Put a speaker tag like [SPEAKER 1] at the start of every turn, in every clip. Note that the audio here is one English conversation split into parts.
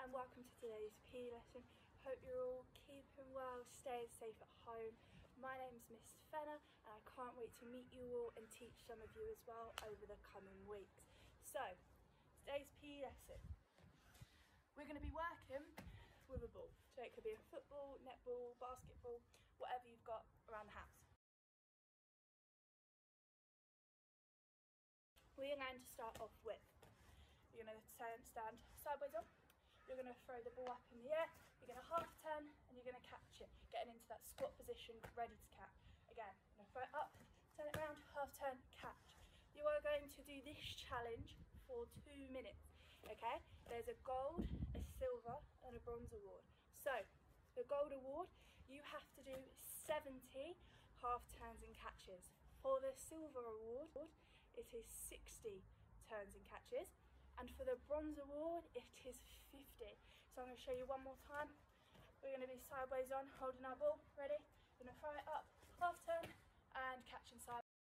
[SPEAKER 1] and welcome to today's PE lesson. Hope you're all keeping well, staying safe at home. My name's Miss Fenner and I can't wait to meet you all and teach some of you as well over the coming weeks. So, today's PE lesson, we're going to be working with a ball. So it could be a football, netball, basketball, whatever you've got around the house. We are going to start off with, you're going to stand sideways up, you're going to throw the ball up in the air, you're going to half turn and you're going to catch it, getting into that squat position, ready to catch. Again, you're going to throw it up, turn it around, half turn, catch. You are going to do this challenge for 2 minutes, okay? There's a gold, a silver and a bronze award. So, the gold award, you have to do 70 half turns and catches. For the silver award, it is 60 turns and catches. And for the bronze award, it is 50. So I'm going to show you one more time. We're going to be sideways on, holding our ball, ready? We're going to throw it up, half turn, and catch inside.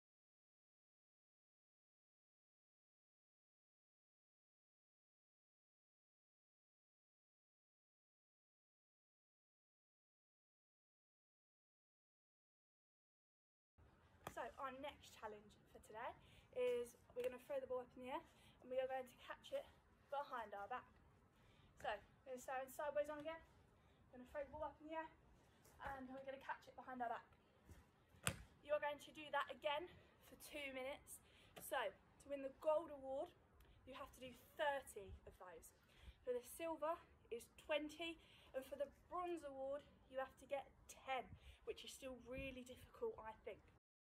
[SPEAKER 1] So our next challenge for today is we're going to throw the ball up in the air and we are going to catch it behind our back. So we're going to stand sideways on again, we're going to throw the ball up in the air and we're going to catch it behind our back. You're going to do that again for 2 minutes. So to win the gold award, you have to do 30 of those. For the silver is 20 and for the bronze award you have to get 10, which is still really difficult, I think.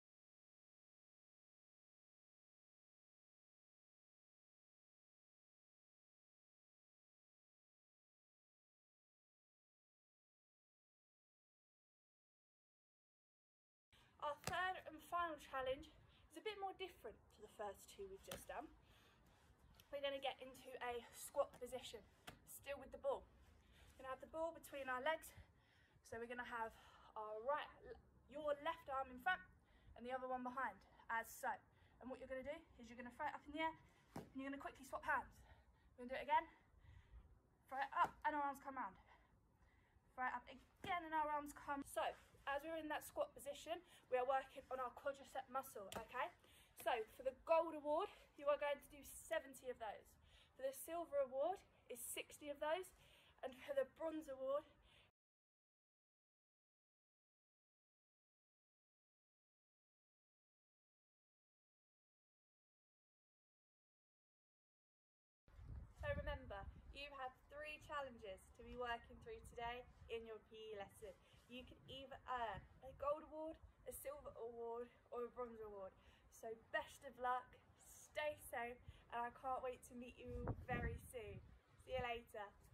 [SPEAKER 1] Our third and final challenge is a bit more different to the first two we've just done. We're going to get into a squat position, still with the ball. We're going to have the ball between our legs, so we're going to have your left arm in front and the other one behind, as so. And what you're going to do is you're going to throw it up in the air and you're going to quickly swap hands. We're going to do it again, throw it up and our arms come round. Throw it up again and our arms come. So, as we're in that squat position, we are working on our quadricep muscle, okay? So, for the gold award, you are going to do 70 of those. For the silver award, is 60 of those. And for the bronze award, so remember, you have 3 challenges to be working through today in your PE lesson. You can either earn a gold award, a silver award, or a bronze award. So best of luck, stay safe, and I can't wait to meet you very soon. See you later.